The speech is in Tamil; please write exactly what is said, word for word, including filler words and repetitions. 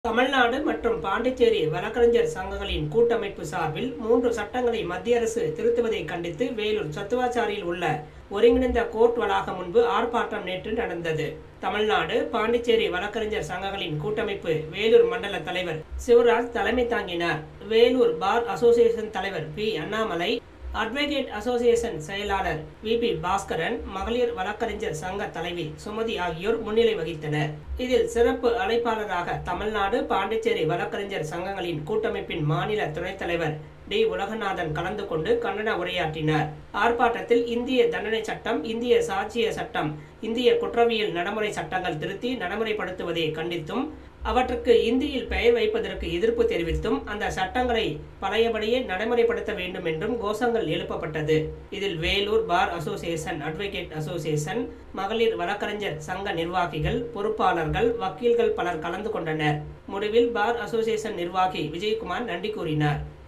தமிழ்நாடு மற்றும் பாண்டிச்சேரி வழக்கறிஞர் சங்கங்களின் கூட்டமைப்பு சார்பில் மூன்று சட்டங்களை மத்திய அரசு திருத்துவதை கண்டித்து வேலூர் சத்துவாச்சாரியில் உள்ள ஒருங்கிணைந்த கோர்ட் வளாகம் முன்பு ஆர்ப்பாட்டம் நேற்று நடந்தது. தமிழ்நாடு பாண்டிச்சேரி வழக்கறிஞர் சங்கங்களின் கூட்டமைப்பு வேலூர் மண்டல தலைவர் சிவராஜ் தலைமை தாங்கினார். வேலூர் பார் அசோசியேஷன் தலைவர் பி அண்ணாமலை, அட்வொகேட் அசோசியேஷன் செயலாளர் வி பி பாஸ்கரன், மகளிர் வழக்கறிஞர் சங்க தலைவி சுமதி ஆகியோர் முன்னிலை வகித்தனர். இதில் சிறப்பு அழைப்பாளராக தமிழ்நாடு பாண்டிச்சேரி வழக்கறிஞர் சங்கங்களின் கூட்டமைப்பின் மாநில துணைத் தலைவர் டி உலகநாதன் கலந்து கொண்டு கண்டன உரையாற்றினார். ஆர்ப்பாட்டத்தில் இந்திய தண்டனை சட்டம், இந்திய சாட்சிய சட்டம், இந்திய குற்றவியல் நடைமுறை சட்டங்கள் திருத்தி நடைமுறைப்படுத்துவதை கண்டித்தும், அவற்றுக்கு இந்தியில் பெயர் வைப்பதற்கு எதிர்ப்பு தெரிவித்தும் அந்த சட்டங்களை பழையபடியே நடைமுறைப்படுத்த வேண்டும் என்றும் கோஷங்கள் எழுப்பப்பட்டது. இதில் Vellore bar association, advocate association, மகளிர் வழக்கறிஞர் சங்க நிர்வாகிகள், பொறுப்பாளர்கள், வக்கீல்கள் பலர் கலந்து கொண்டனர். முடிவில் பார் அசோசியேஷன் நிர்வாகி விஜயகுமார் நன்றி கூறினார்.